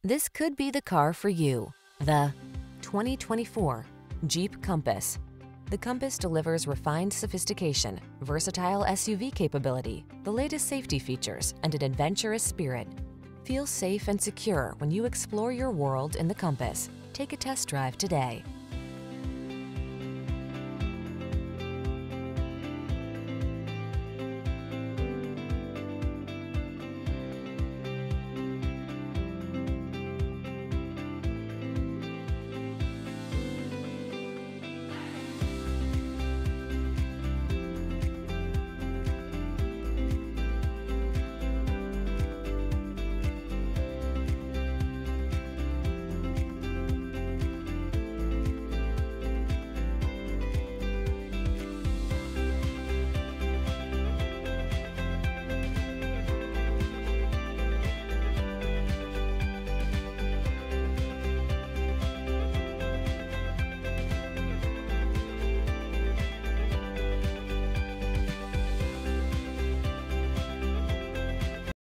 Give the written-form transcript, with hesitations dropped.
This could be the car for you. The 2024 Jeep Compass. The Compass delivers refined sophistication, versatile SUV capability, the latest safety features, and an adventurous spirit. Feel safe and secure when you explore your world in the Compass. Take a test drive today.